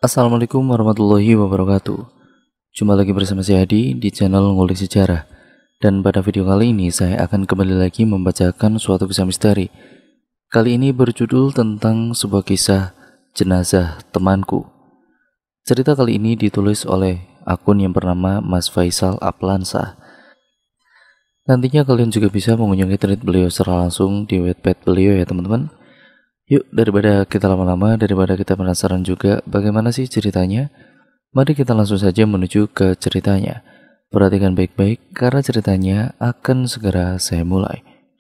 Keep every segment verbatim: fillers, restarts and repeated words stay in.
Assalamualaikum warahmatullahi wabarakatuh. Jumpa lagi bersama saya Adi di channel Ngulik Sejarah. Dan pada video kali ini saya akan kembali lagi membacakan suatu kisah misteri. Kali ini berjudul tentang sebuah kisah jenazah temanku. Cerita kali ini ditulis oleh akun yang bernama Mas Faisal Aplansa. Nantinya kalian juga bisa mengunjungi thread beliau secara langsung di Wattpad beliau ya teman-teman. Yuk, daripada kita lama-lama, daripada kita penasaran juga bagaimana sih ceritanya, mari kita langsung saja menuju ke ceritanya. Perhatikan baik-baik karena ceritanya akan segera saya mulai.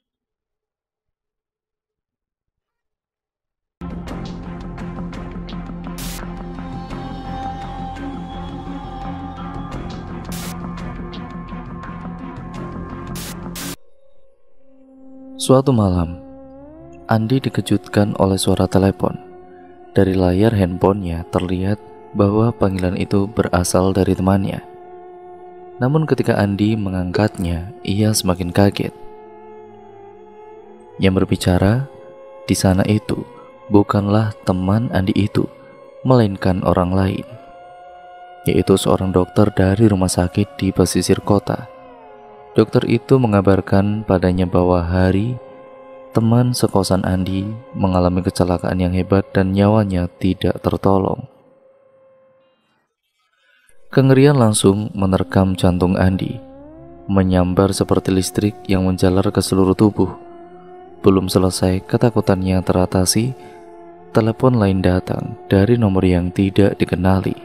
Suatu malam, Andi dikejutkan oleh suara telepon. Dari layar handphonenya terlihat bahwa panggilan itu berasal dari temannya. Namun ketika Andi mengangkatnya, ia semakin kaget. Yang berbicara di sana itu bukanlah teman Andi itu, melainkan orang lain, yaitu seorang dokter dari rumah sakit di pesisir kota. Dokter itu mengabarkan padanya bahwa Hari, teman sekosan Andi, mengalami kecelakaan yang hebat dan nyawanya tidak tertolong. Kengerian langsung menerkam jantung Andi, menyambar seperti listrik yang menjalar ke seluruh tubuh. Belum selesai ketakutannya teratasi, telepon lain datang dari nomor yang tidak dikenali.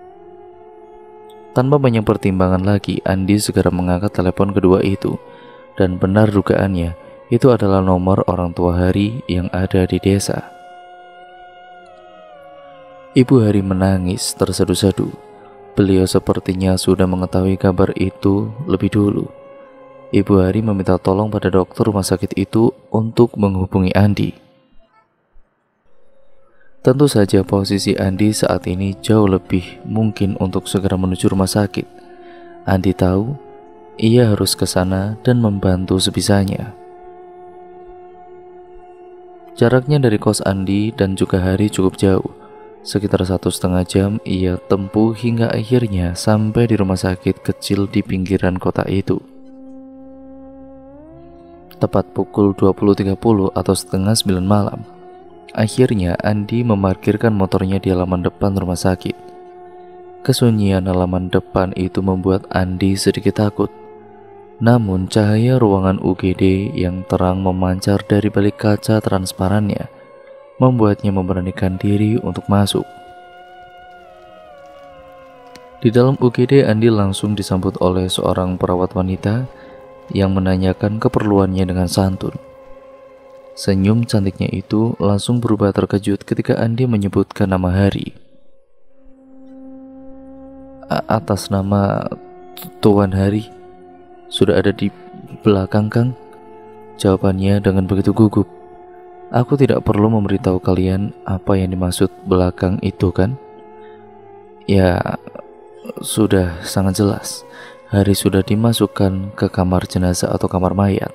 Tanpa banyak pertimbangan lagi, Andi segera mengangkat telepon kedua itu, dan benar dugaannya, itu adalah nomor orang tua Hari yang ada di desa. Ibu Hari menangis terseduh-seduh. Beliau sepertinya sudah mengetahui kabar itu lebih dulu. Ibu Hari meminta tolong pada dokter rumah sakit itu untuk menghubungi Andi. Tentu saja posisi Andi saat ini jauh lebih mungkin untuk segera menuju rumah sakit. Andi tahu ia harus ke sana dan membantu sebisanya. Jaraknya dari kos Andi dan juga Hari cukup jauh, sekitar satu setengah jam ia tempuh hingga akhirnya sampai di rumah sakit kecil di pinggiran kota itu. Tepat pukul dua puluh tiga puluh atau setengah sembilan malam, akhirnya Andi memarkirkan motornya di halaman depan rumah sakit. Kesunyian halaman depan itu membuat Andi sedikit takut. Namun cahaya ruangan U G D yang terang memancar dari balik kaca transparannya membuatnya memberanikan diri untuk masuk. Di dalam U G D, Andi langsung disambut oleh seorang perawat wanita yang menanyakan keperluannya dengan santun. Senyum cantiknya itu langsung berubah terkejut ketika Andi menyebutkan nama Hari. A atas nama Tuan Hari sudah ada di belakang, Kang. Jawabannya dengan begitu gugup. Aku tidak perlu memberitahu kalian apa yang dimaksud belakang itu, kan? Ya, sudah sangat jelas. Hari sudah dimasukkan ke kamar jenazah atau kamar mayat.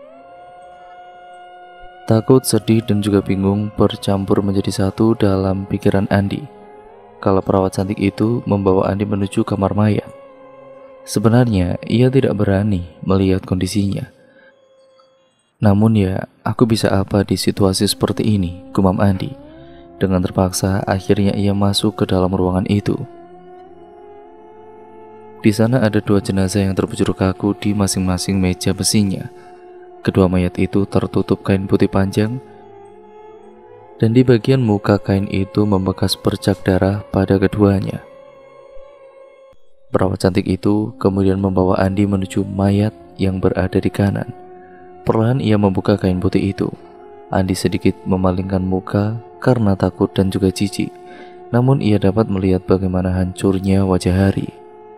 Takut, sedih, dan juga bingung bercampur menjadi satu dalam pikiran Andi. Kalau perawat cantik itu membawa Andi menuju kamar mayat. Sebenarnya ia tidak berani melihat kondisinya. Namun ya, aku bisa apa di situasi seperti ini, gumam Andi. Dengan terpaksa akhirnya ia masuk ke dalam ruangan itu. Di sana ada dua jenazah yang terbujur kaku di masing-masing meja besinya. Kedua mayat itu tertutup kain putih panjang, dan di bagian muka kain itu membekas bercak darah pada keduanya. Perawat cantik itu kemudian membawa Andi menuju mayat yang berada di kanan. Perlahan ia membuka kain putih itu. Andi sedikit memalingkan muka karena takut dan juga jijik. Namun ia dapat melihat bagaimana hancurnya wajah Hari.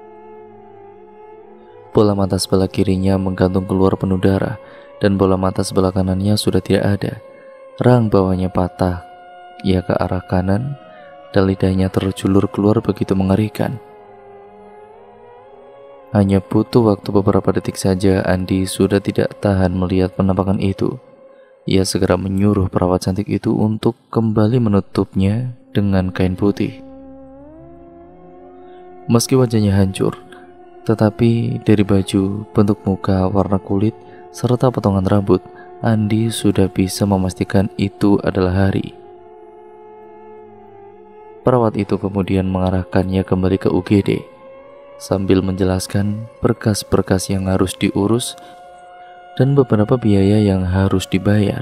Bola mata sebelah kirinya menggantung keluar penuh darah, dan bola mata sebelah kanannya sudah tidak ada. Rahang bawahnya patah, ia ke arah kanan, dan lidahnya terjulur keluar begitu mengerikan. Hanya butuh waktu beberapa detik saja, Andi sudah tidak tahan melihat penampakan itu. Ia segera menyuruh perawat cantik itu untuk kembali menutupnya dengan kain putih. Meski wajahnya hancur, tetapi dari baju, bentuk muka, warna kulit, serta potongan rambut, Andi sudah bisa memastikan itu adalah Hari. Perawat itu kemudian mengarahkannya kembali ke U G D sambil menjelaskan berkas-berkas yang harus diurus dan beberapa biaya yang harus dibayar.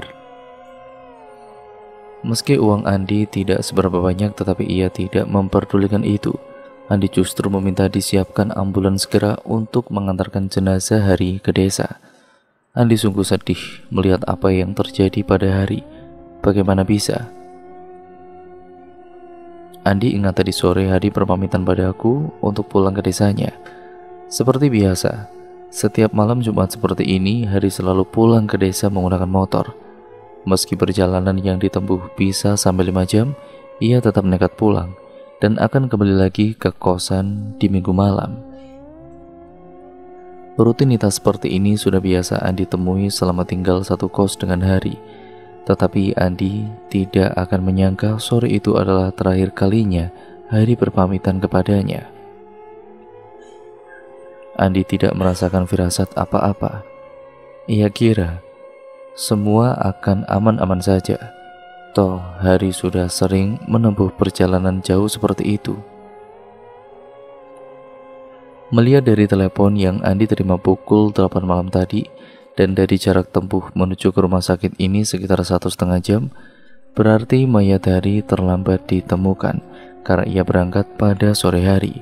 Meski uang Andi tidak seberapa banyak, tetapi ia tidak memperdulikan itu. Andi justru meminta disiapkan ambulans segera untuk mengantarkan jenazah Hari ke desa. Andi sungguh sedih melihat apa yang terjadi pada Hari. Bagaimana bisa? Andi ingat tadi sore Hari berpamitan padaku untuk pulang ke desanya. Seperti biasa, setiap malam Jumat seperti ini, Hari selalu pulang ke desa menggunakan motor. Meski perjalanan yang ditempuh bisa sampai lima jam, ia tetap nekat pulang dan akan kembali lagi ke kosan di minggu malam. Rutinitas seperti ini sudah biasa Andi temui selama tinggal satu kos dengan Hari. Tetapi Andi tidak akan menyangka sore itu adalah terakhir kalinya Hari berpamitan kepadanya. Andi tidak merasakan firasat apa-apa. Ia kira semua akan aman-aman saja. Toh Hari sudah sering menempuh perjalanan jauh seperti itu. Melihat dari telepon yang Andi terima pukul delapan malam tadi, dan dari jarak tempuh menuju ke rumah sakit ini sekitar satu setengah jam, berarti mayat Hari terlambat ditemukan karena ia berangkat pada sore hari.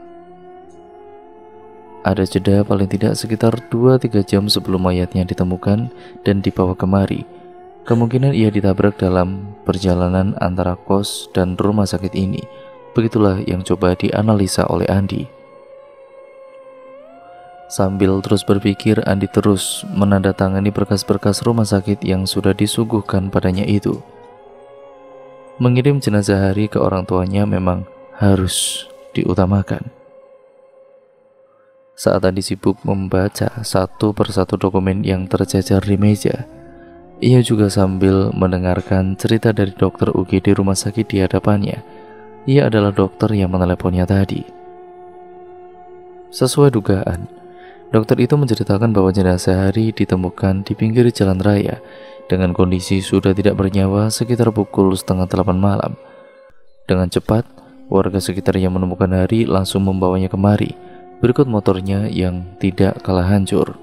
Ada jeda paling tidak sekitar dua sampai tiga jam sebelum mayatnya ditemukan dan dibawa kemari. Kemungkinan ia ditabrak dalam perjalanan antara kos dan rumah sakit ini. Begitulah yang coba dianalisa oleh Andi. Sambil terus berpikir, Andi terus menandatangani berkas-berkas rumah sakit yang sudah disuguhkan padanya itu. Mengirim jenazah Hari ke orang tuanya memang harus diutamakan. Saat Andi sibuk membaca satu persatu dokumen yang tercecer di meja, ia juga sambil mendengarkan cerita dari dokter U G D rumah sakit di hadapannya. Ia adalah dokter yang meneleponnya tadi. Sesuai dugaan, dokter itu menceritakan bahwa jenazah Hari ditemukan di pinggir jalan raya dengan kondisi sudah tidak bernyawa sekitar pukul setengah delapan malam. Dengan cepat, warga sekitar yang menemukan Hari langsung membawanya kemari, berikut motornya yang tidak kalah hancur.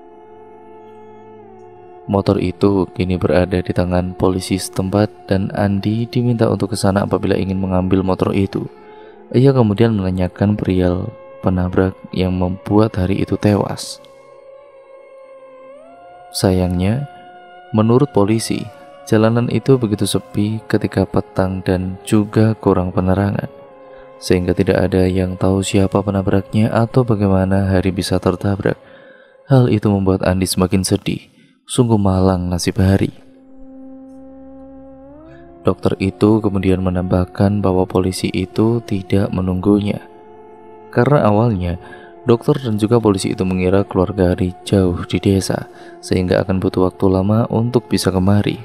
Motor itu kini berada di tangan polisi setempat dan Andi diminta untuk ke sana apabila ingin mengambil motor itu. Ia kemudian menanyakan perihal penabrak yang membuat Hari itu tewas. Sayangnya, menurut polisi, jalanan itu begitu sepi ketika petang dan juga kurang penerangan, sehingga tidak ada yang tahu siapa penabraknya atau bagaimana Hari bisa tertabrak. Hal itu membuat Andi semakin sedih. Sungguh malang nasib Hari. Dokter itu kemudian menambahkan bahwa polisi itu tidak menunggunya, karena awalnya dokter dan juga polisi itu mengira keluarga Hari jauh di desa, sehingga akan butuh waktu lama untuk bisa kemari.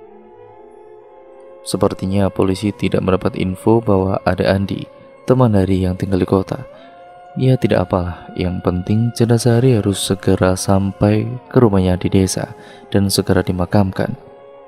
Sepertinya polisi tidak mendapat info bahwa ada Andi, teman Hari yang tinggal di kota. Ya tidak apalah, yang penting jenazah Hari harus segera sampai ke rumahnya di desa dan segera dimakamkan.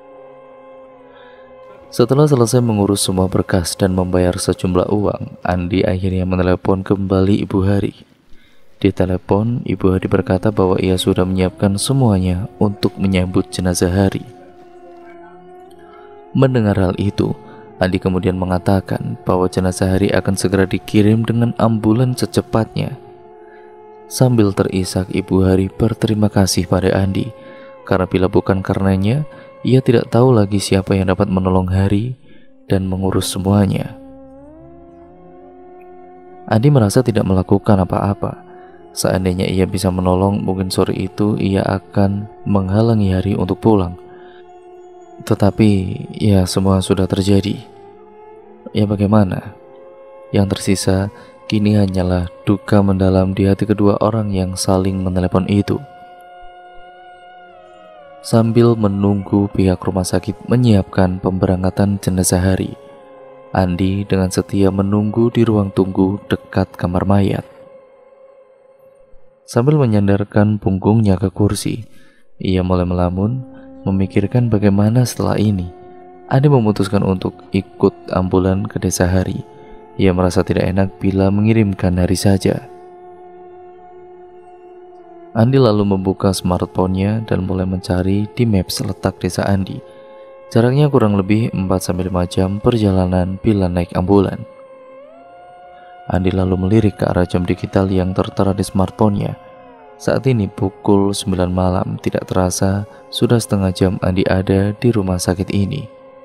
Setelah selesai mengurus semua berkas dan membayar sejumlah uang, Andi akhirnya menelepon kembali Ibu Hari. Di telepon, Ibu Hari berkata bahwa ia sudah menyiapkan semuanya untuk menyambut jenazah Hari. Mendengar hal itu, Andi kemudian mengatakan bahwa jenazah Hari akan segera dikirim dengan ambulans secepatnya. Sambil terisak, Ibu Hari berterima kasih pada Andi, karena bila bukan karenanya, ia tidak tahu lagi siapa yang dapat menolong Hari dan mengurus semuanya. Andi merasa tidak melakukan apa-apa. Seandainya ia bisa menolong, mungkin sore itu ia akan menghalangi Hari untuk pulang. Tetapi ya semua sudah terjadi. Ya bagaimana? Yang tersisa kini hanyalah duka mendalam di hati kedua orang yang saling menelepon itu. Sambil menunggu pihak rumah sakit menyiapkan pemberangkatan jenazah Hari, Andi dengan setia menunggu di ruang tunggu dekat kamar mayat. Sambil menyandarkan punggungnya ke kursi, ia mulai melamun, memikirkan bagaimana setelah ini. Andi memutuskan untuk ikut ambulan ke desa Hari. Ia merasa tidak enak bila mengirimkan Hari saja. Andi lalu membuka smartphone-nya dan mulai mencari di maps letak desa Andi. Jaraknya kurang lebih empat sampai lima jam perjalanan bila naik ambulan. Andi lalu melirik ke arah jam digital yang tertera di smartphone-nya. Saat ini pukul sembilan malam, tidak terasa sudah setengah jam Andi ada di rumah sakit ini.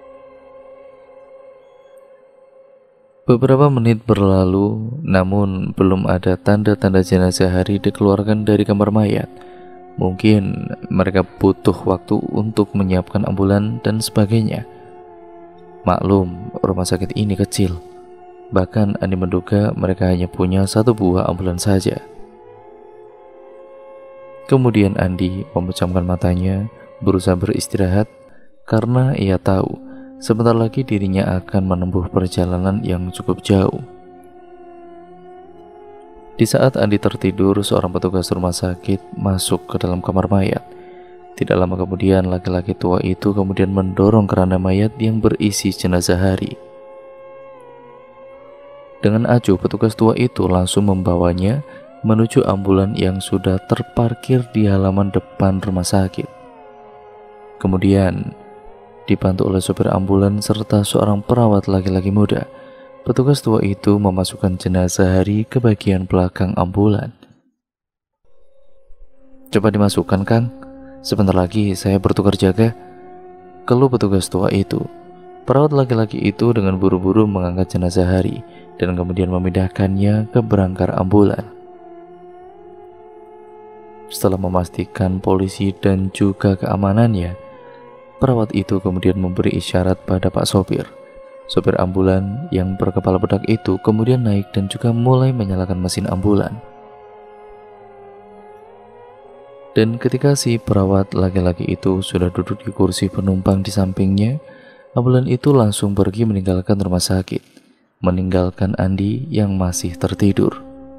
Beberapa menit berlalu, namun belum ada tanda-tanda jenazah Hari dikeluarkan dari kamar mayat. Mungkin mereka butuh waktu untuk menyiapkan ambulan dan sebagainya. Maklum, rumah sakit ini kecil. Bahkan Andi menduga mereka hanya punya satu buah ambulan saja. Kemudian Andi memejamkan matanya, berusaha beristirahat karena ia tahu sebentar lagi dirinya akan menempuh perjalanan yang cukup jauh. Di saat Andi tertidur, seorang petugas rumah sakit masuk ke dalam kamar mayat. Tidak lama kemudian, laki-laki tua itu kemudian mendorong keranda mayat yang berisi jenazah Hari. Dengan acuh, petugas tua itu langsung membawanya menuju ambulan yang sudah terparkir di halaman depan rumah sakit. Kemudian, dibantu oleh sopir ambulan serta seorang perawat laki-laki muda, petugas tua itu memasukkan jenazah Hari ke bagian belakang ambulan. "Coba dimasukkan, Kang. Sebentar lagi saya bertukar jaga," keluh petugas tua itu. Perawat laki-laki itu dengan buru-buru mengangkat jenazah Hari dan kemudian memindahkannya ke berangkar ambulan. Setelah memastikan polisi dan juga keamanannya, perawat itu kemudian memberi isyarat pada Pak Sopir. Sopir ambulan yang berkepala bedak itu kemudian naik dan juga mulai menyalakan mesin ambulan. Dan ketika si perawat laki-laki itu sudah duduk di kursi penumpang di sampingnya, ambulan itu langsung pergi meninggalkan rumah sakit, meninggalkan Andi yang masih tertidur.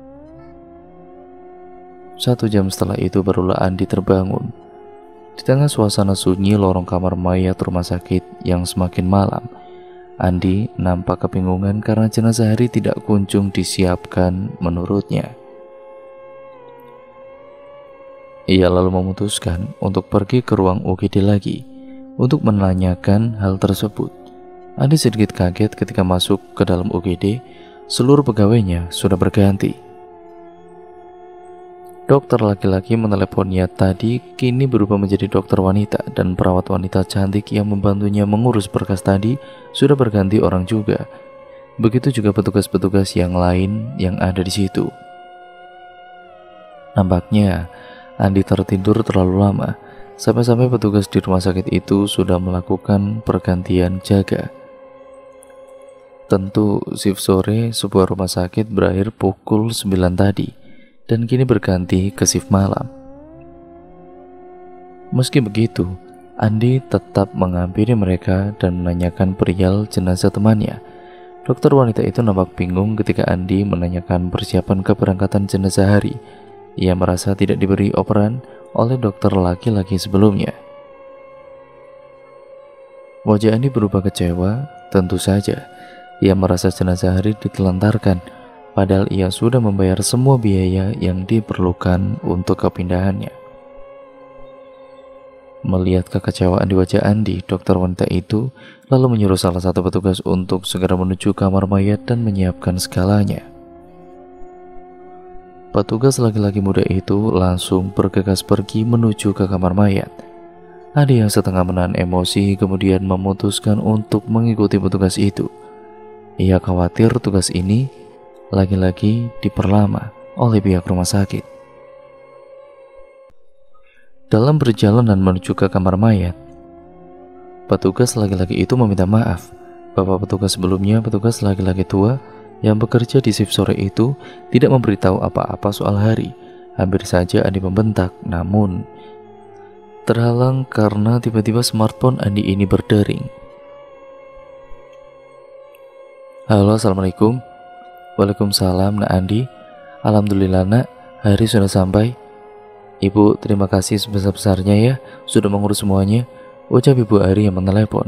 Satu jam setelah itu barulah Andi terbangun. Di tengah suasana sunyi lorong kamar mayat rumah sakit yang semakin malam, Andi nampak kebingungan karena jenazah Hari tidak kunjung disiapkan menurutnya. Ia lalu memutuskan untuk pergi ke ruang U G D lagi untuk menanyakan hal tersebut. Andi sedikit kaget ketika masuk ke dalam U G D, seluruh pegawainya sudah berganti. Dokter laki-laki meneleponnya tadi kini berubah menjadi dokter wanita, dan perawat wanita cantik yang membantunya mengurus berkas tadi sudah berganti orang juga. Begitu juga petugas-petugas yang lain yang ada di situ. Nampaknya Andi tertidur terlalu lama, sampai-sampai petugas di rumah sakit itu sudah melakukan pergantian jaga. Tentu shift sore sebuah rumah sakit berakhir pukul sembilan tadi, dan kini berganti ke shift malam. Meski begitu, Andi tetap menghampiri mereka dan menanyakan perihal jenazah temannya. Dokter wanita itu nampak bingung ketika Andi menanyakan persiapan keberangkatan jenazah Hari. Ia merasa tidak diberi operan oleh dokter laki-laki sebelumnya. Wajah Andi berubah kecewa. Tentu saja ia merasa jenazah Hari ditelantarkan, padahal ia sudah membayar semua biaya yang diperlukan untuk kepindahannya. Melihat kekecewaan di wajah Andi, dokter wanita itu lalu menyuruh salah satu petugas untuk segera menuju kamar mayat dan menyiapkan segalanya. Petugas laki-laki muda itu langsung bergegas pergi menuju ke kamar mayat. Andi yang setengah menahan emosi kemudian memutuskan untuk mengikuti petugas itu. Ia khawatir tugas ini lagi-lagi diperlama oleh pihak rumah sakit. Dalam perjalanan menuju ke kamar mayat, petugas laki-laki itu meminta maaf bahwa petugas sebelumnya, petugas laki-laki tua yang bekerja di shift sore itu, tidak memberitahu apa-apa soal Hari. Hampir saja Andi membentak, namun terhalang karena tiba-tiba smartphone Andi ini berdering. Halo, assalamualaikum. Waalaikumsalam, Nak Andi. Alhamdulillah, Nak, hari sudah sampai. Ibu, terima kasih sebesar-besarnya ya, sudah mengurus semuanya. Ucap Ibu Hari yang menelepon.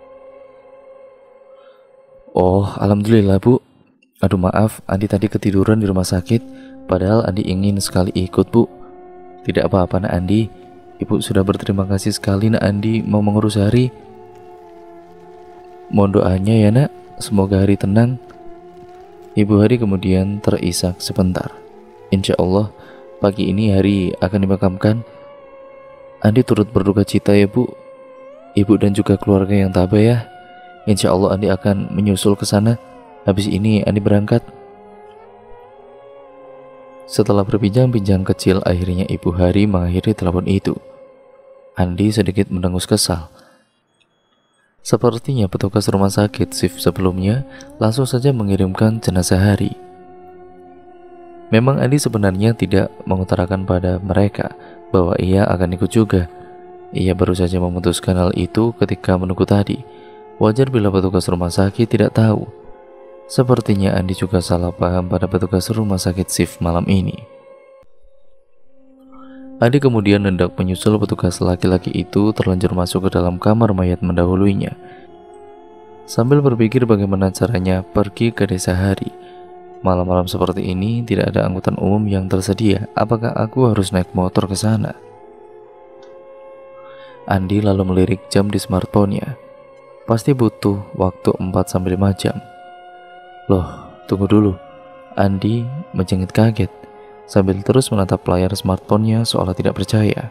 Oh, alhamdulillah, Bu. Aduh, maaf, Andi tadi ketiduran di rumah sakit. Padahal Andi ingin sekali ikut, Bu. Tidak apa-apa, Nak Andi. Ibu sudah berterima kasih sekali, Nak Andi mau mengurus Hari. Mohon doanya ya, Nak, semoga Hari tenang. Ibu Hari kemudian terisak sebentar. Insya Allah pagi ini Hari akan dimakamkan. Andi turut berduka cita ya, Bu. Ibu dan juga keluarga yang tabah ya. Insya Allah Andi akan menyusul ke sana. Habis ini Andi berangkat. Setelah berbincang-bincang kecil, akhirnya Ibu Hari mengakhiri telepon itu. Andi sedikit mendengus kesal. Sepertinya petugas rumah sakit shift sebelumnya langsung saja mengirimkan jenazah Hari. Memang Andi sebenarnya tidak mengutarakan pada mereka bahwa ia akan ikut juga. Ia baru saja memutuskan hal itu ketika menunggu tadi. Wajar bila petugas rumah sakit tidak tahu. Sepertinya Andi juga salah paham pada petugas rumah sakit shift malam ini. Andi kemudian hendak menyusul petugas laki-laki itu terlanjur masuk ke dalam kamar mayat mendahuluinya. Sambil berpikir bagaimana caranya pergi ke desa Hari. Malam-malam seperti ini tidak ada angkutan umum yang tersedia. Apakah aku harus naik motor ke sana? Andi lalu melirik jam di smartphone-nya. Pasti butuh waktu empat sampai lima jam. Loh, tunggu dulu. Andi menjengit kaget sambil terus menatap layar smartphone-nya seolah tidak percaya.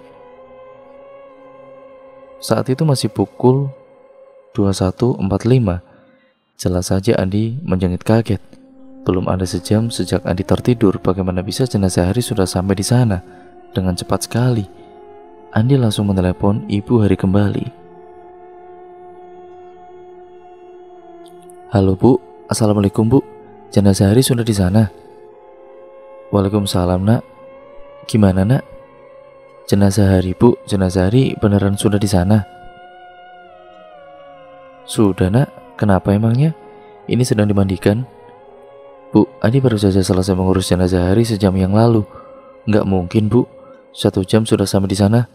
Saat itu masih pukul dua puluh satu empat puluh lima. Jelas saja Andi menjengit kaget. Belum ada sejam sejak Andi tertidur, bagaimana bisa jenazah Hari sudah sampai di sana dengan cepat sekali. Andi langsung menelepon Ibu Hari kembali. Halo, Bu. Assalamualaikum, Bu. Jenazah Hari sudah di sana. Waalaikumsalam, Nak. Gimana, Nak? Jenazah Hari, Bu. Jenazah Hari beneran sudah di sana. Sudah, Nak. Kenapa emangnya? Ini sedang dimandikan. Bu, Andi baru saja selesai mengurus jenazah Hari sejam yang lalu. Nggak mungkin, Bu. Satu jam sudah sampai di sana.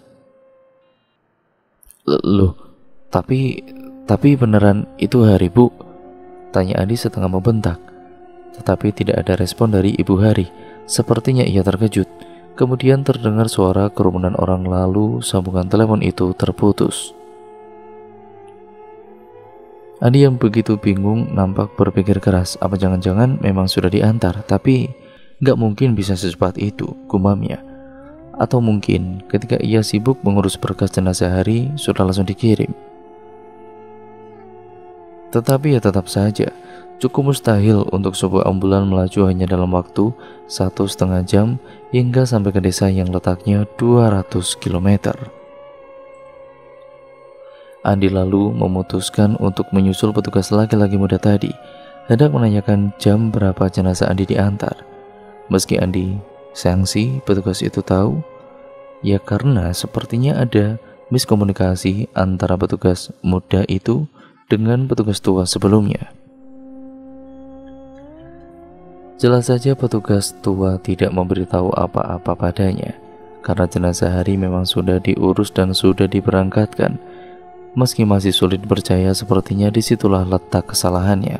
Loh, tapi tapi beneran itu Hari, Bu? Tanya Andi setengah membentak. Tetapi tidak ada respon dari Ibu Hari. Sepertinya ia terkejut. Kemudian terdengar suara kerumunan orang, lalu sambungan telepon itu terputus. Andi yang begitu bingung nampak berpikir keras. Apa jangan-jangan memang sudah diantar? Tapi gak mungkin bisa secepat itu, gumamnya. Atau mungkin ketika ia sibuk mengurus berkas jenazah Hari sudah langsung dikirim. Tetapi ya tetap saja cukup mustahil untuk sebuah ambulan melaju hanya dalam waktu satu setengah jam hingga sampai ke desa yang letaknya dua ratus kilometer. Andi lalu memutuskan untuk menyusul petugas laki-laki muda tadi, hendak menanyakan jam berapa jenazah Andi diantar. Meski Andi sangsi petugas itu tahu, ya karena sepertinya ada miskomunikasi antara petugas muda itu dengan petugas tua sebelumnya. Jelas saja petugas tua tidak memberitahu apa-apa padanya, karena jenazah Hari memang sudah diurus dan sudah diberangkatkan. Meski masih sulit percaya, sepertinya disitulah letak kesalahannya.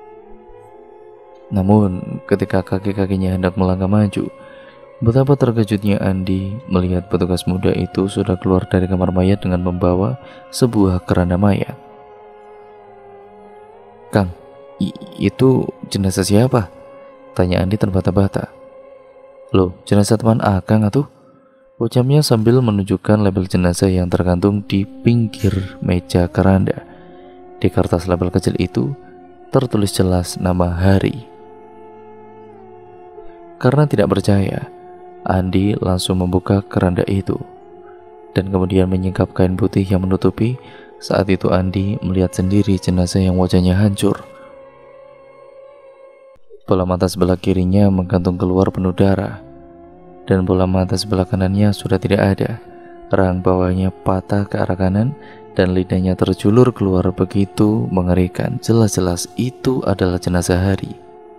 Namun ketika kaki-kakinya hendak melangkah maju, betapa terkejutnya Andi melihat petugas muda itu sudah keluar dari kamar mayat dengan membawa sebuah keranda mayat. Kang, itu jenazah siapa? Tanya Andi terbata-bata. Loh, jenazah teman Akang atuh? Ucapnya sambil menunjukkan label jenazah yang tergantung di pinggir meja keranda. Di kertas label kecil itu tertulis jelas nama Hari. Karena tidak percaya, Andi langsung membuka keranda itu dan kemudian menyingkap kain putih yang menutupi. Saat itu Andi melihat sendiri jenazah yang wajahnya hancur. Bola mata sebelah kirinya menggantung keluar penuh darah, dan bola mata sebelah kanannya sudah tidak ada. Rahang bawahnya patah ke arah kanan dan lidahnya terjulur keluar begitu mengerikan. Jelas-jelas itu adalah jenazah Hari.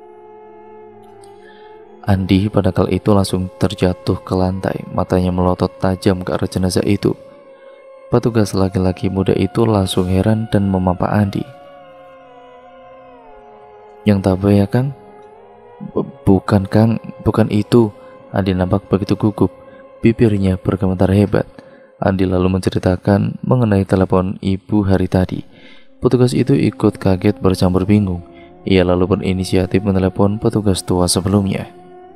Andi pada kali itu langsung terjatuh ke lantai, matanya melotot tajam ke arah jenazah itu. Petugas laki-laki muda itu langsung heran dan memapa Andi. "Yang tabah ya Kang?" "Bukan Kang, bukan itu." Andi nampak begitu gugup, bibirnya bergemetar hebat. Andi lalu menceritakan mengenai telepon ibu Hari tadi. Petugas itu ikut kaget bercampur bingung. Ia lalu berinisiatif menelepon petugas tua sebelumnya.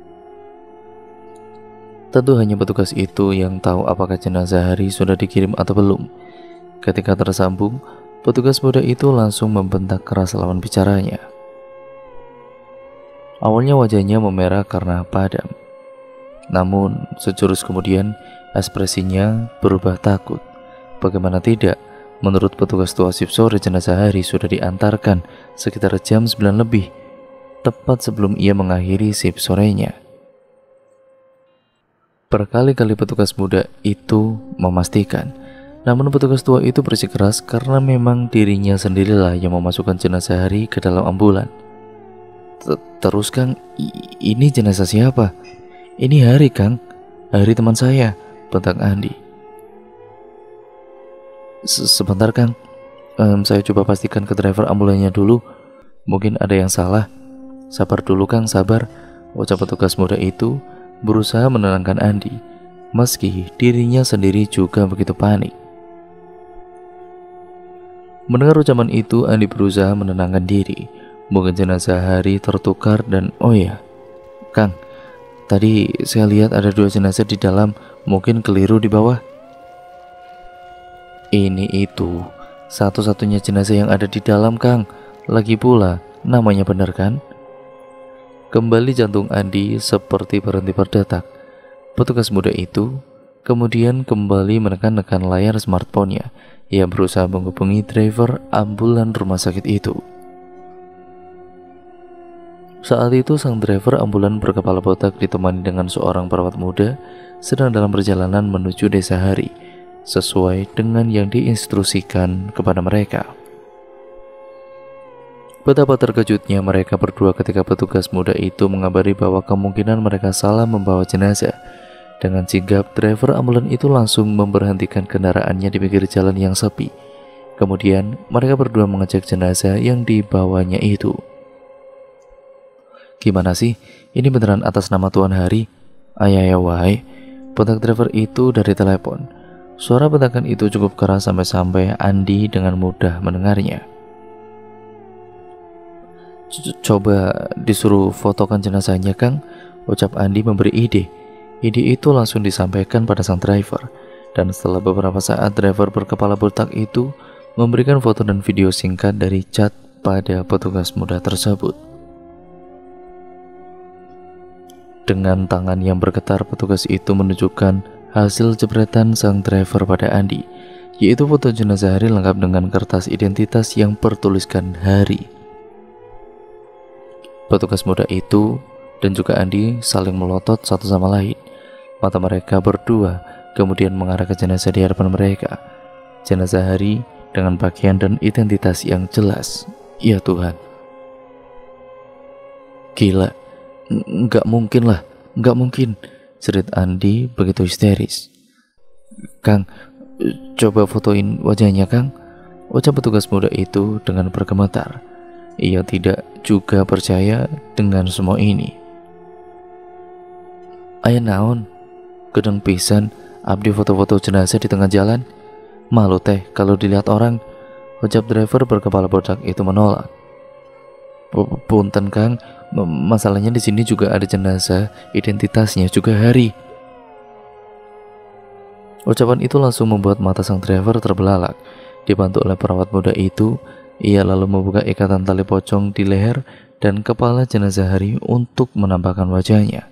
Tentu hanya petugas itu yang tahu apakah jenazah Hari sudah dikirim atau belum. Ketika tersambung, petugas muda itu langsung membentak keras lawan bicaranya. Awalnya wajahnya memerah karena padam. Namun, sejurus kemudian ekspresinya berubah takut. Bagaimana tidak, menurut petugas tua shift sore jenazah Hari sudah diantarkan sekitar jam sembilan lebih, tepat sebelum ia mengakhiri shift sorenya. Berkali-kali petugas muda itu memastikan, namun petugas tua itu bersikeras karena memang dirinya sendirilah yang memasukkan jenazah Hari ke dalam ambulan. "Terus Kang, ini jenazah siapa?" "Ini Hari Kang, Hari teman saya," bentak Andi. "Sebentar Kang, um, saya coba pastikan ke driver ambulannya dulu. Mungkin ada yang salah. Sabar dulu Kang, sabar," ucap petugas muda itu berusaha menenangkan Andi, meski dirinya sendiri juga begitu panik. Mendengar ucapan itu, Andi berusaha menenangkan diri. Mungkin jenazah Hari tertukar dan oh ya, "Kang, tadi saya lihat ada dua jenazah di dalam, mungkin keliru di bawah." "Ini itu satu-satunya jenazah yang ada di dalam Kang. Lagi pula namanya benar kan?" Kembali jantung Andi seperti berhenti berdetak. Petugas muda itu kemudian kembali menekan-nekan layar smartphone-nya. Ia berusaha menghubungi driver ambulan rumah sakit itu. Saat itu sang driver ambulan berkepala botak ditemani dengan seorang perawat muda sedang dalam perjalanan menuju desa Hari, sesuai dengan yang diinstruksikan kepada mereka. Betapa terkejutnya mereka berdua ketika petugas muda itu mengabari bahwa kemungkinan mereka salah membawa jenazah. Dengan sigap, driver ambulan itu langsung memberhentikan kendaraannya di pinggir jalan yang sepi. Kemudian, mereka berdua mengecek jenazah yang dibawanya itu. "Gimana sih? Ini beneran atas nama Tuan Hari?" "Ayah wahai," bentak driver itu dari telepon. Suara bentakan itu cukup keras sampai-sampai Andi dengan mudah mendengarnya. "Coba disuruh fotokan jenazahnya Kang," ucap Andi memberi ide. Ide itu langsung disampaikan pada sang driver, dan setelah beberapa saat driver berkepala botak itu memberikan foto dan video singkat dari chat pada petugas muda tersebut. Dengan tangan yang bergetar, petugas itu menunjukkan hasil jepretan sang driver pada Andi, yaitu foto jenazah Hari lengkap dengan kertas identitas yang bertuliskan Hari. Petugas muda itu dan juga Andi saling melotot satu sama lain. Mata mereka berdua kemudian mengarah ke jenazah di hadapan mereka. Jenazah Hari dengan pakaian dan identitas yang jelas. Ya Tuhan, gila, nggak mungkin lah, nggak mungkin, jerit Andi begitu histeris. "Kang, coba fotoin wajahnya Kang," ucap petugas muda itu dengan bergemetar. Ia tidak juga percaya dengan semua ini. "Aya naon? Gedeng pisan abdi foto-foto jenazah di tengah jalan. Malu teh kalau dilihat orang," ucap driver berkepala botak itu menolak. "Punten Kang, masalahnya di sini juga ada jenazah, identitasnya juga Hari." Ucapan itu langsung membuat mata sang driver terbelalak. Dibantu oleh perawat muda itu, ia lalu membuka ikatan tali pocong di leher dan kepala jenazah Hari untuk menampakkan wajahnya.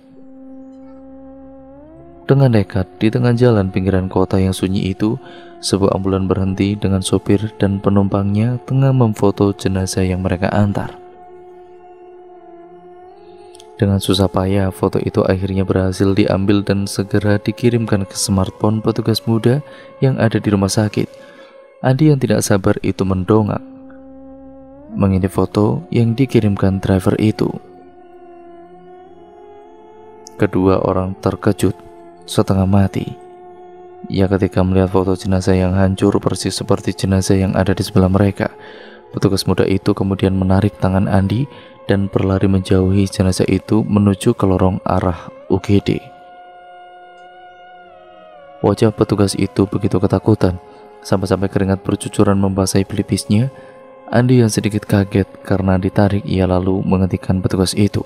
Dengan nekat, di tengah jalan pinggiran kota yang sunyi itu, sebuah ambulan berhenti dengan sopir dan penumpangnya tengah memfoto jenazah yang mereka antar. Dengan susah payah, foto itu akhirnya berhasil diambil dan segera dikirimkan ke smartphone petugas muda yang ada di rumah sakit. Andi yang tidak sabar itu mendongak mengintip foto yang dikirimkan driver itu. Kedua orang terkejut setengah mati ya ketika melihat foto jenazah yang hancur persis seperti jenazah yang ada di sebelah mereka. Petugas muda itu kemudian menarik tangan Andi dan berlari menjauhi jenazah itu menuju ke lorong arah U G D. Wajah petugas itu begitu ketakutan, sampai-sampai keringat bercucuran membasahi pelipisnya. Andi yang sedikit kaget karena ditarik, ia lalu menghentikan petugas itu.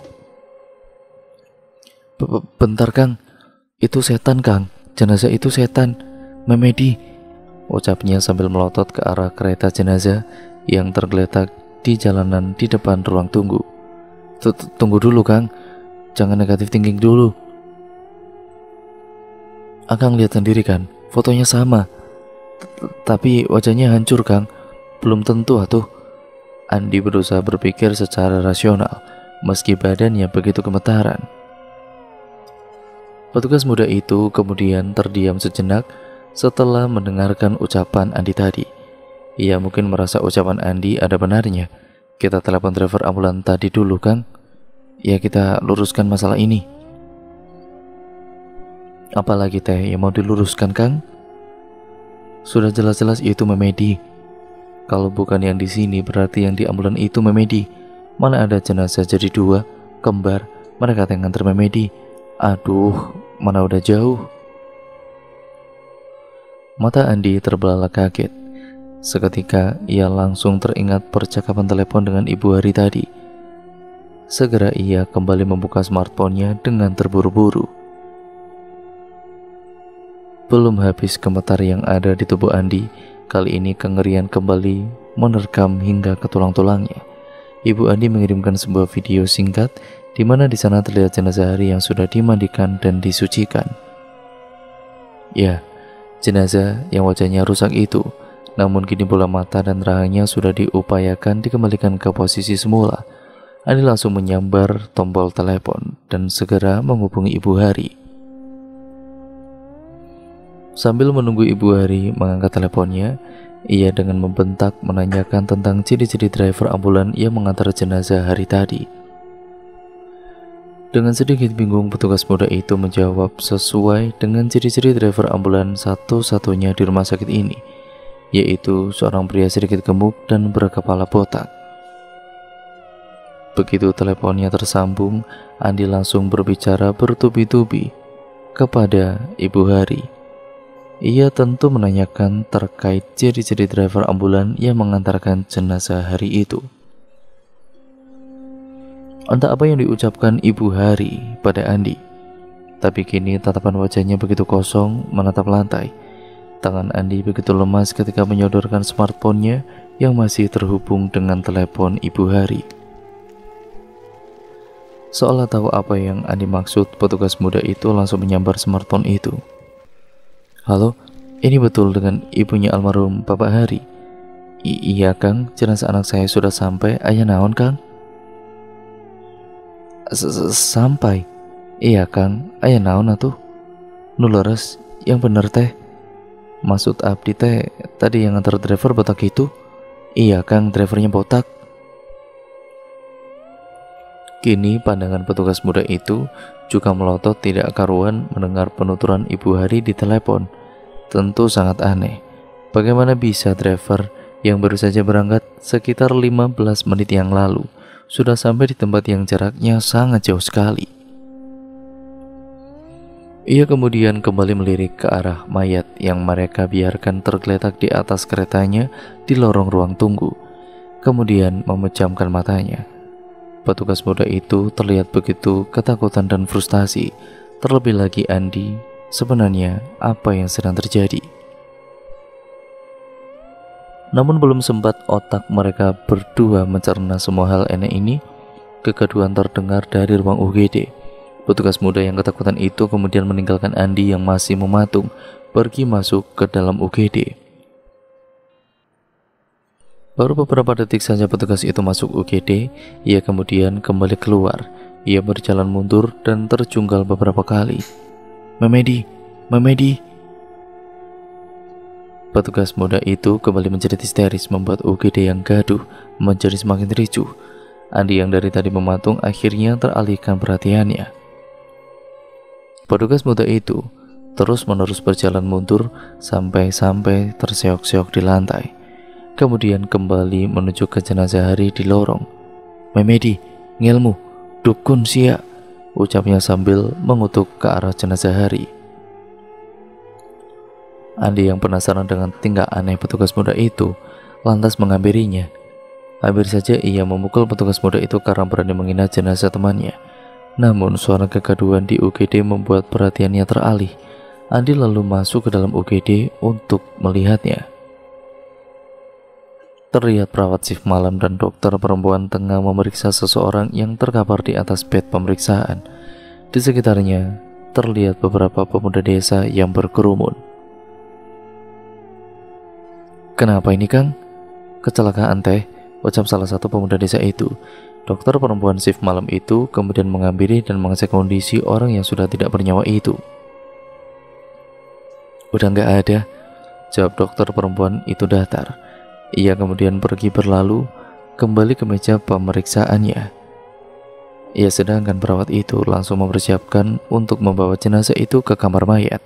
"Bentar Kang, itu setan Kang, jenazah itu setan, Memedi," ucapnya sambil melotot ke arah kereta jenazah yang tergeletak di jalanan di depan ruang tunggu. "Tunggu dulu Kang, jangan negatif thinking dulu. Akang lihat sendiri kan, fotonya sama. Tapi wajahnya hancur Kang, belum tentu atuh." Andi berusaha berpikir secara rasional, meski badannya begitu gemetaran. Petugas muda itu kemudian terdiam sejenak setelah mendengarkan ucapan Andi tadi. Ia mungkin merasa ucapan Andi ada benarnya. "Kita telepon driver ambulan tadi dulu Kang. Ya kita luruskan masalah ini." "Apalagi teh yang mau diluruskan Kang? Sudah jelas-jelas itu Memedi. Kalau bukan yang di sini berarti yang di ambulan itu Memedi. Mana ada jenazah jadi dua, kembar, mereka yang nganter Memedi. Aduh, mana udah jauh." Mata Andi terbelalak kaget. Seketika ia langsung teringat percakapan telepon dengan Ibu Hari tadi. Segera ia kembali membuka smartphone-nya dengan terburu-buru. Belum habis gemetar yang ada di tubuh Andi, kali ini kengerian kembali menerkam hingga ke tulang-tulangnya. Ibu Andi mengirimkan sebuah video singkat di mana di sana terlihat jenazah Hari yang sudah dimandikan dan disucikan. Ya, jenazah yang wajahnya rusak itu, namun kini bola mata dan rahangnya sudah diupayakan dikembalikan ke posisi semula. Andi langsung menyambar tombol telepon dan segera menghubungi Ibu Hari. Sambil menunggu Ibu Hari mengangkat teleponnya, ia dengan membentak menanyakan tentang ciri-ciri driver ambulan yang mengantar jenazah Hari tadi. Dengan sedikit bingung, petugas muda itu menjawab sesuai dengan ciri-ciri driver ambulan satu-satunya di rumah sakit ini, yaitu seorang pria sedikit gemuk dan berkepala botak. Begitu teleponnya tersambung, Andi langsung berbicara bertubi-tubi kepada Ibu Hari. Ia tentu menanyakan terkait ciri-ciri driver ambulan yang mengantarkan jenazah Hari itu. Entah apa yang diucapkan Ibu Hari pada Andi, tapi kini tatapan wajahnya begitu kosong menatap lantai. Tangan Andi begitu lemas ketika menyodorkan smartphone-nya yang masih terhubung dengan telepon Ibu Hari. Seolah tahu apa yang Andi maksud, petugas muda itu langsung menyambar smartphone itu. "Halo, ini betul dengan ibunya almarhum Bapak Hari?" I "Iya Kang, jenazah anak saya sudah sampai. Aya naon Kang?" "Sampai? Iya Kang, aya naon atuh? Nu leres yang bener teh. Maksud abdi teh tadi yang ngantar driver botak itu." "Iya Kang, drivernya botak." Kini pandangan petugas muda itu juga melotot tidak karuan mendengar penuturan Ibu Hari di telepon. Tentu sangat aneh. Bagaimana bisa driver yang baru saja berangkat sekitar lima belas menit yang lalu sudah sampai di tempat yang jaraknya sangat jauh sekali? Ia kemudian kembali melirik ke arah mayat yang mereka biarkan tergeletak di atas keretanya di lorong ruang tunggu, kemudian memejamkan matanya. Petugas muda itu terlihat begitu ketakutan dan frustasi. Terlebih lagi Andi, sebenarnya apa yang sedang terjadi? Namun belum sempat otak mereka berdua mencerna semua hal aneh ini, kegaduhan terdengar dari ruang U G D. Petugas muda yang ketakutan itu kemudian meninggalkan Andi yang masih mematung, pergi masuk ke dalam U G D. Baru beberapa detik saja petugas itu masuk U G D, ia kemudian kembali keluar. Ia berjalan mundur dan terjungkal beberapa kali. "Memedi, Memedi!" Petugas muda itu kembali menjerit histeris, membuat U G D yang gaduh menjadi semakin ricuh. Andi yang dari tadi mematung akhirnya teralihkan perhatiannya. Petugas muda itu terus-menerus berjalan mundur sampai-sampai terseok-seok di lantai. Kemudian kembali menuju ke jenazah Hari di lorong. "Memedi, ngilmu, dukun sia," ucapnya sambil mengutuk ke arah jenazah Hari. Andi yang penasaran dengan tingkah aneh petugas muda itu lantas menghampirinya. Hampir saja ia memukul petugas muda itu karena berani menghina jenazah temannya. Namun suara kegaduhan di U G D membuat perhatiannya teralih. Andi lalu masuk ke dalam U G D untuk melihatnya. Terlihat perawat shift malam dan dokter perempuan tengah memeriksa seseorang yang terkapar di atas bed pemeriksaan. Di sekitarnya terlihat beberapa pemuda desa yang berkerumun. "Kenapa ini, Kang?" "Kecelakaan teh," ucap salah satu pemuda desa itu. Dokter perempuan shift malam itu kemudian menghampiri dan mengecek kondisi orang yang sudah tidak bernyawa itu. "Udah nggak ada," jawab dokter perempuan itu datar. Ia kemudian pergi berlalu kembali ke meja pemeriksaannya. Ia sedangkan perawat itu langsung mempersiapkan untuk membawa jenazah itu ke kamar mayat.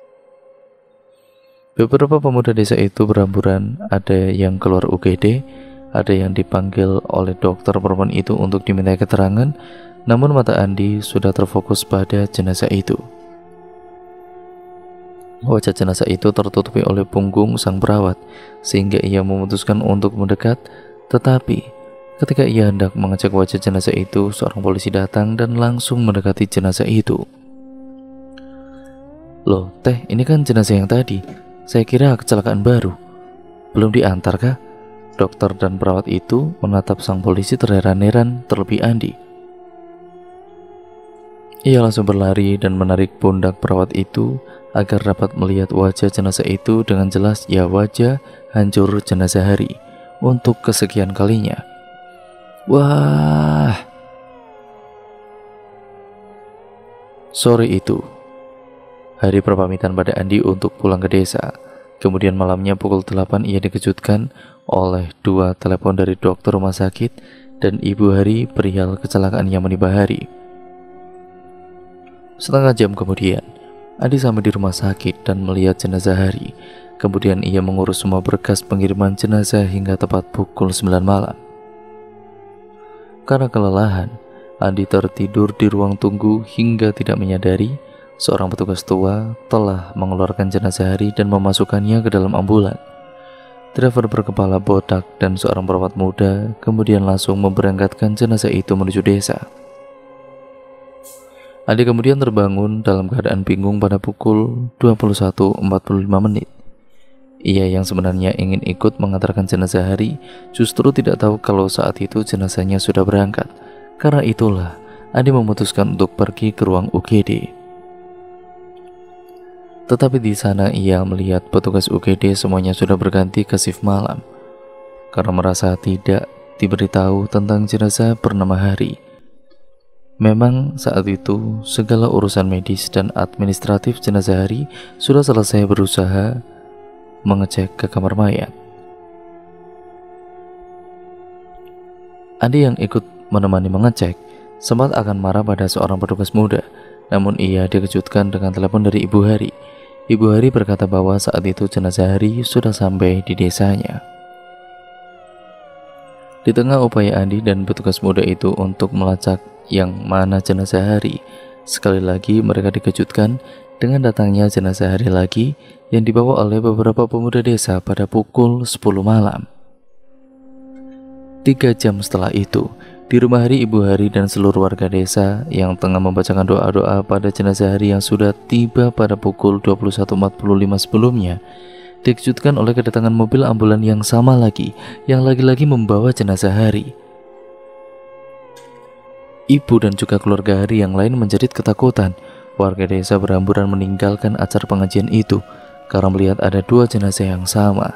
Beberapa pemuda desa itu berhamburan, ada yang keluar U G D, ada yang dipanggil oleh dokter perempuan itu untuk diminta keterangan, namun mata Andi sudah terfokus pada jenazah itu. Wajah jenazah itu tertutupi oleh punggung sang perawat, sehingga ia memutuskan untuk mendekat, tetapi ketika ia hendak mengecek wajah jenazah itu, seorang polisi datang dan langsung mendekati jenazah itu. "Loh, teh, ini kan jenazah yang tadi. Saya kira kecelakaan baru. Belum diantar kah?" Dokter dan perawat itu menatap sang polisi terheran-heran, terlebih Andi. Ia langsung berlari dan menarik pundak perawat itu agar dapat melihat wajah jenazah itu dengan jelas. Ya, wajah hancur jenazah Hari untuk kesekian kalinya. Wah! Sore itu Hari berpamitan pada Andi untuk pulang ke desa. Kemudian malamnya pukul delapan ia dikejutkan oleh dua telepon dari dokter rumah sakit dan ibu Hari perihal kecelakaan yang menimpa Hari. Setengah jam kemudian, Andi sampai di rumah sakit dan melihat jenazah Hari. Kemudian ia mengurus semua berkas pengiriman jenazah hingga tepat pukul sembilan malam. Karena kelelahan, Andi tertidur di ruang tunggu hingga tidak menyadari seorang petugas tua telah mengeluarkan jenazah Hari dan memasukkannya ke dalam ambulan. Driver berkepala botak dan seorang perawat muda kemudian langsung memberangkatkan jenazah itu menuju desa. Andi kemudian terbangun dalam keadaan bingung pada pukul dua puluh satu empat puluh lima menit. Ia yang sebenarnya ingin ikut mengantarkan jenazah Hari justru tidak tahu kalau saat itu jenazahnya sudah berangkat. Karena itulah Andi memutuskan untuk pergi ke ruang U G D. Tetapi di sana ia melihat petugas U G D semuanya sudah berganti ke shift malam. Karena merasa tidak diberitahu tentang jenazah bernama Hari. Memang saat itu segala urusan medis dan administratif jenazah Hari sudah selesai, berusaha mengecek ke kamar mayat. Andi yang ikut menemani mengecek sempat akan marah pada seorang petugas muda, namun ia dikejutkan dengan telepon dari Ibu Hari. Ibu Hari berkata bahwa saat itu jenazah Hari sudah sampai di desanya. Di tengah upaya Andi dan petugas muda itu untuk melacak yang mana jenazah Hari, sekali lagi mereka dikejutkan dengan datangnya jenazah Hari lagi yang dibawa oleh beberapa pemuda desa pada pukul sepuluh malam. Tiga jam setelah itu, di rumah Hari, Ibu Hari dan seluruh warga desa yang tengah membacakan doa-doa pada jenazah Hari yang sudah tiba pada pukul dua puluh satu empat puluh lima sebelumnya, dikejutkan oleh kedatangan mobil ambulan yang sama lagi, yang lagi-lagi membawa jenazah Hari. Ibu dan juga keluarga Hari yang lain menjerit ketakutan. Warga desa berhamburan meninggalkan acara pengajian itu karena melihat ada dua jenazah yang sama.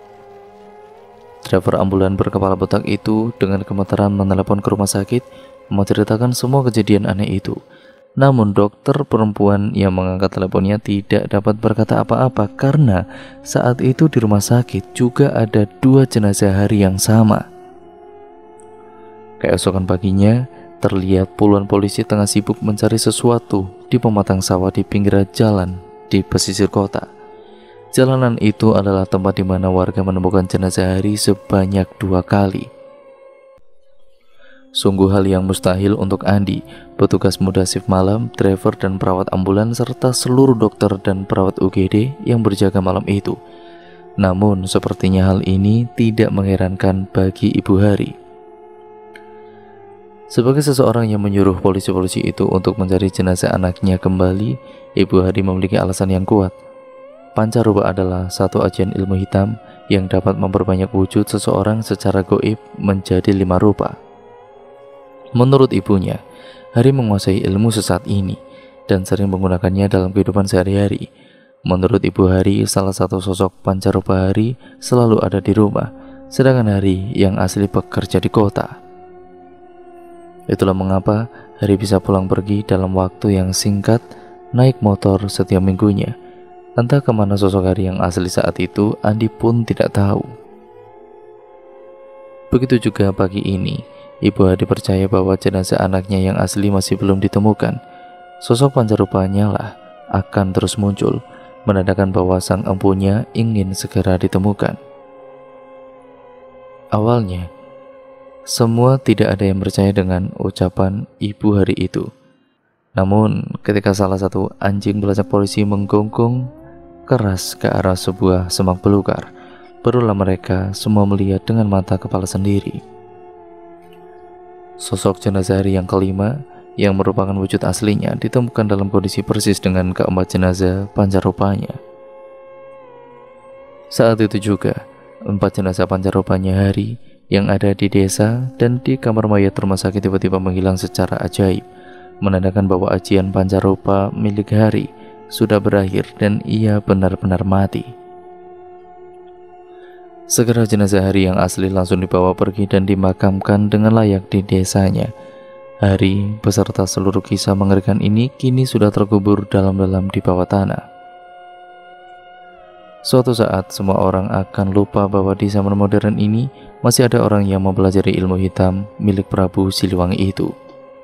Driver ambulan berkepala botak itu dengan gemeteran menelepon ke rumah sakit menceritakan semua kejadian aneh itu. Namun dokter perempuan yang mengangkat teleponnya tidak dapat berkata apa-apa karena saat itu di rumah sakit juga ada dua jenazah hari yang sama. Keesokan paginya, terlihat puluhan polisi tengah sibuk mencari sesuatu di pematang sawah di pinggir jalan di pesisir kota. Jalanan itu adalah tempat di mana warga menemukan jenazah hari sebanyak dua kali. Sungguh hal yang mustahil untuk Andi, petugas muda shift malam, driver dan perawat ambulan, serta seluruh dokter dan perawat U G D yang berjaga malam itu. Namun, sepertinya hal ini tidak mengherankan bagi Ibu Hari. Sebagai seseorang yang menyuruh polisi-polisi itu untuk mencari jenazah anaknya kembali, Ibu Hari memiliki alasan yang kuat. Pancaroba adalah satu ajian ilmu hitam yang dapat memperbanyak wujud seseorang secara goib menjadi lima rupa. Menurut ibunya, Hari menguasai ilmu sesat ini dan sering menggunakannya dalam kehidupan sehari-hari. Menurut Ibu Hari, salah satu sosok pancaroba Hari selalu ada di rumah, sedangkan Hari yang asli bekerja di kota. Itulah mengapa Hari bisa pulang pergi dalam waktu yang singkat, naik motor setiap minggunya. Entah kemana sosok Hari yang asli saat itu, Andi pun tidak tahu. Begitu juga pagi ini, Ibu Hari percaya bahwa jenazah anaknya yang asli masih belum ditemukan. Sosok pancarobanya lah akan terus muncul, menandakan bahwa sang empunya ingin segera ditemukan. Awalnya, semua tidak ada yang percaya dengan ucapan Ibu Hari itu. Namun, ketika salah satu anjing pelacak polisi menggonggong keras ke arah sebuah semak belukar, barulah mereka semua melihat dengan mata kepala sendiri. Sosok jenazah Hari yang kelima, yang merupakan wujud aslinya, ditemukan dalam kondisi persis dengan keempat jenazah pancarobanya. Saat itu juga, empat jenazah pancarobanya Hari yang ada di desa dan di kamar mayat rumah sakit tiba-tiba menghilang secara ajaib, menandakan bahwa ajian pancaroba milik Hari sudah berakhir dan ia benar-benar mati. Segera jenazah Hari yang asli langsung dibawa pergi dan dimakamkan dengan layak di desanya. Hari beserta seluruh kisah mengerikan ini kini sudah terkubur dalam-dalam di bawah tanah. Suatu saat semua orang akan lupa bahwa di zaman modern ini masih ada orang yang mempelajari ilmu hitam milik Prabu Siliwangi itu.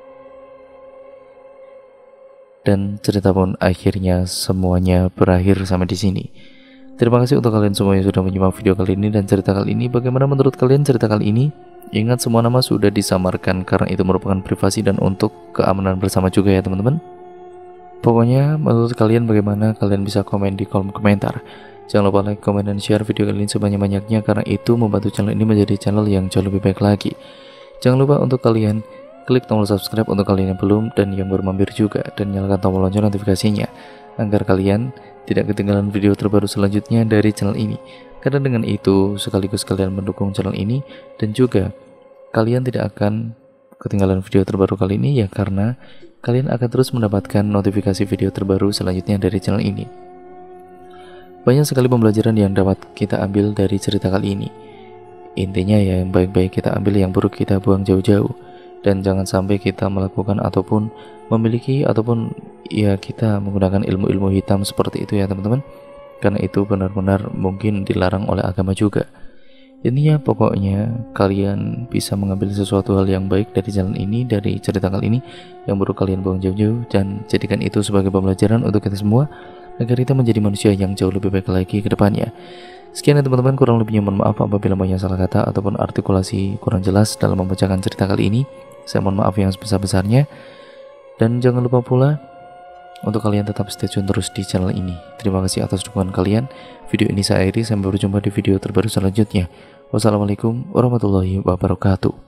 Dan cerita pun akhirnya semuanya berakhir sampai di sini. Terima kasih untuk kalian semua yang sudah menyimak video kali ini dan cerita kali ini. Bagaimana menurut kalian cerita kali ini? Ingat, semua nama sudah disamarkan karena itu merupakan privasi dan untuk keamanan bersama juga ya teman-teman. Pokoknya menurut kalian bagaimana? Kalian bisa komen di kolom komentar. Jangan lupa like, komen, dan share video kali ini sebanyak-banyaknya karena itu membantu channel ini menjadi channel yang jauh lebih baik lagi. Jangan lupa untuk kalian klik tombol subscribe untuk kalian yang belum dan yang baru mampir juga, dan nyalakan tombol lonceng notifikasinya agar kalian tidak ketinggalan video terbaru selanjutnya dari channel ini. Karena dengan itu sekaligus kalian mendukung channel ini dan juga kalian tidak akan ketinggalan video terbaru kali ini ya, karena kalian akan terus mendapatkan notifikasi video terbaru selanjutnya dari channel ini. Banyak sekali pembelajaran yang dapat kita ambil dari cerita kali ini. Intinya ya, yang baik-baik kita ambil, yang buruk kita buang jauh-jauh. Dan jangan sampai kita melakukan ataupun memiliki ataupun ya kita menggunakan ilmu-ilmu hitam seperti itu ya teman-teman, karena itu benar-benar mungkin dilarang oleh agama juga. Intinya pokoknya kalian bisa mengambil sesuatu hal yang baik dari jalan ini, dari cerita kali ini, yang buruk kalian buang jauh-jauh dan jadikan itu sebagai pembelajaran untuk kita semua agar kita menjadi manusia yang jauh lebih baik lagi ke depannya. Sekian ya teman-teman, kurang lebihnya mohon maaf apabila banyak salah kata ataupun artikulasi kurang jelas dalam membacakan cerita kali ini. Saya mohon maaf yang sebesar-besarnya. Dan jangan lupa pula untuk kalian tetap stay tune terus di channel ini. Terima kasih atas dukungan kalian. Video ini saya akhiri, sampai berjumpa di video terbaru selanjutnya. Wassalamualaikum warahmatullahi wabarakatuh.